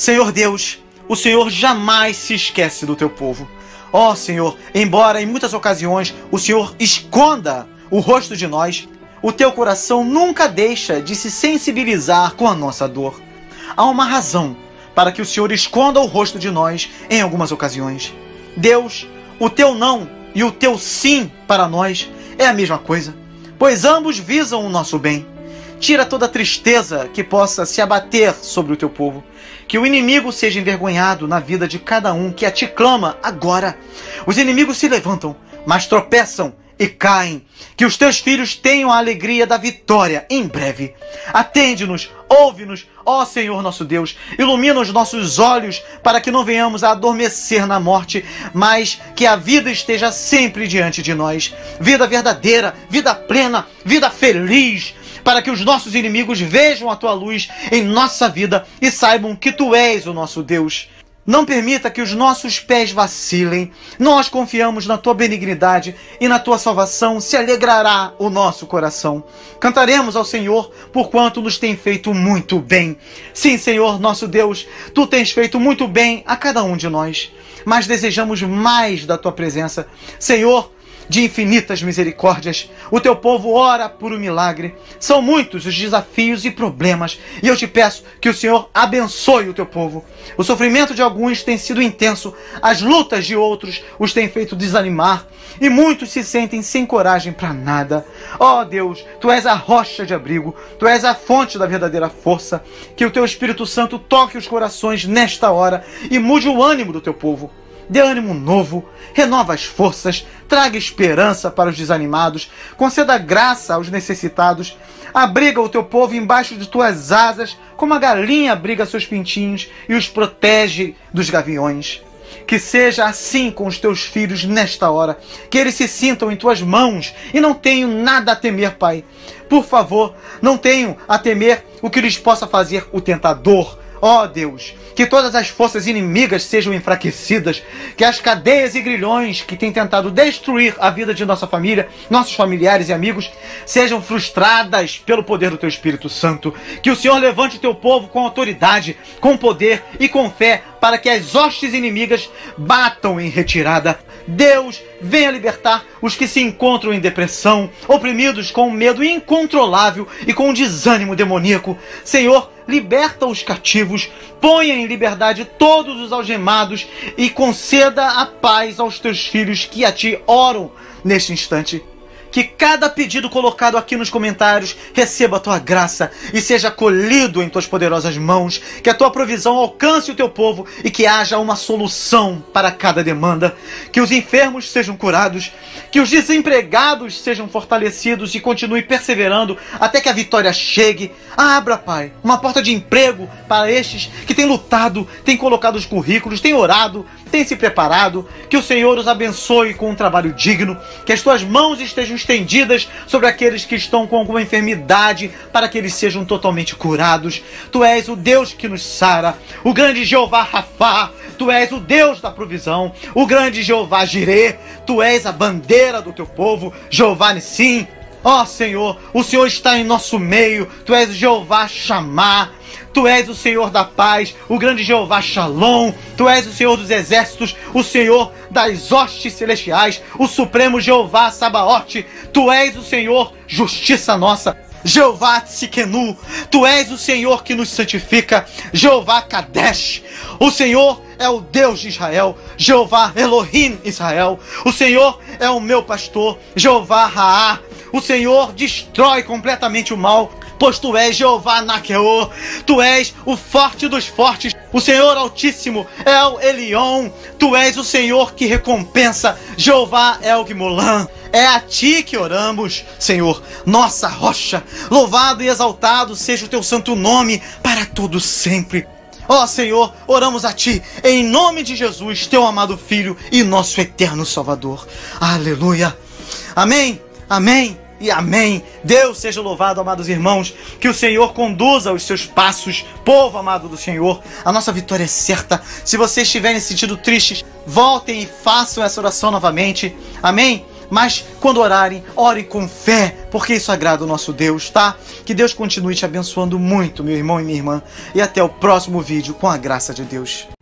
Senhor Deus, o Senhor jamais se esquece do teu povo. Ó Senhor, embora em muitas ocasiões o Senhor esconda o rosto de nós, o teu coração nunca deixa de se sensibilizar com a nossa dor. Há uma razão para que o Senhor esconda o rosto de nós em algumas ocasiões. Deus, o teu não e o teu sim para nós é a mesma coisa, pois ambos visam o nosso bem. Tira toda a tristeza que possa se abater sobre o teu povo. Que o inimigo seja envergonhado na vida de cada um que a ti clama agora. Os inimigos se levantam, mas tropeçam e caem. Que os teus filhos tenham a alegria da vitória em breve. Atende-nos, ouve-nos, ó Senhor nosso Deus. Ilumina os nossos olhos para que não venhamos a adormecer na morte, mas que a vida esteja sempre diante de nós. Vida verdadeira, vida plena, vida feliz, para que os nossos inimigos vejam a tua luz em nossa vida e saibam que tu és o nosso Deus. Não permita que os nossos pés vacilem. Nós confiamos na tua benignidade e na tua salvação se alegrará o nosso coração. Cantaremos ao Senhor por quanto nos tem feito muito bem. Sim, Senhor, nosso Deus, tu tens feito muito bem a cada um de nós, mas desejamos mais da tua presença. Senhor, de infinitas misericórdias, o teu povo ora por um milagre. São muitos os desafios e problemas, e eu te peço que o Senhor abençoe o teu povo. O sofrimento de alguns tem sido intenso, as lutas de outros os têm feito desanimar, e muitos se sentem sem coragem para nada. Ó Deus, tu és a rocha de abrigo, tu és a fonte da verdadeira força. Que o teu Espírito Santo toque os corações nesta hora e mude o ânimo do teu povo. Dê ânimo novo, renova as forças, traga esperança para os desanimados, conceda graça aos necessitados, abriga o teu povo embaixo de tuas asas, como a galinha abriga seus pintinhos e os protege dos gaviões. Que seja assim com os teus filhos nesta hora, que eles se sintam em tuas mãos e não tenham nada a temer, Pai. Por favor, não tenham a temer o que lhes possa fazer o tentador. Ó Deus, que todas as forças inimigas sejam enfraquecidas, que as cadeias e grilhões que têm tentado destruir a vida de nossa família, nossos familiares e amigos, sejam frustradas pelo poder do teu Espírito Santo. Que o Senhor levante o teu povo com autoridade, com poder e com fé, para que as hostes inimigas batam em retirada. Deus, venha libertar os que se encontram em depressão, oprimidos com um medo incontrolável e com um desânimo demoníaco. Senhor, liberta os cativos, ponha em liberdade todos os algemados e conceda a paz aos teus filhos que a ti oram neste instante. Que cada pedido colocado aqui nos comentários receba a tua graça e seja acolhido em tuas poderosas mãos. Que a tua provisão alcance o teu povo e que haja uma solução para cada demanda. Que os enfermos sejam curados, que os desempregados sejam fortalecidos e continuem perseverando até que a vitória chegue. Abra, Pai, uma porta de emprego para estes que têm lutado, têm colocado os currículos, têm orado, têm se preparado. Que o Senhor os abençoe com um trabalho digno, que as tuas mãos estejam estendidas sobre aqueles que estão com alguma enfermidade, para que eles sejam totalmente curados. Tu és o Deus que nos sara, o grande Jeová Rafá. Tu és o Deus da provisão, o grande Jeová Jirê. Tu és a bandeira do teu povo, Jeová Nissim. Ó Senhor, o Senhor está em nosso meio. Tu és o Jeová Chamá. Tu és o Senhor da paz, o grande Jeová Shalom. Tu és o Senhor dos exércitos, o Senhor das hostes celestiais, o supremo Jeová Sabaote. Tu és o Senhor, justiça nossa, Jeová Tsikenu. Tu és o Senhor que nos santifica, Jeová Kadesh. O Senhor é o Deus de Israel, Jeová Elohim Israel. O Senhor é o meu pastor, Jeová Raá. O Senhor destrói completamente o mal, pois tu és Jeová Naqueô. Tu és o forte dos fortes, o Senhor Altíssimo é o Elion. Tu és o Senhor que recompensa, Jeová El-Gimolan. É a ti que oramos, Senhor, nossa rocha. Louvado e exaltado seja o teu santo nome para todo sempre. Ó Senhor, oramos a ti, em nome de Jesus, teu amado Filho e nosso eterno Salvador. Aleluia. Amém, amém e amém. Deus seja louvado, amados irmãos. Que o Senhor conduza os seus passos, povo amado do Senhor. A nossa vitória é certa. Se vocês estiverem se sentindo tristes, voltem e façam essa oração novamente. Amém? Mas quando orarem, orem com fé, porque isso agrada o nosso Deus, tá? Que Deus continue te abençoando muito, meu irmão e minha irmã. E até o próximo vídeo, com a graça de Deus.